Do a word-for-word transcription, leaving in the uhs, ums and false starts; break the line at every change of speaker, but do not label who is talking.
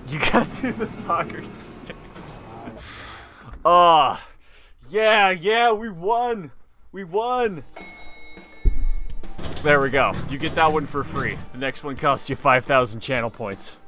You gotta do the Poggers dance. Oh, yeah, yeah, we won. We won. There we go. You get that one for free. The next one costs you five thousand channel points.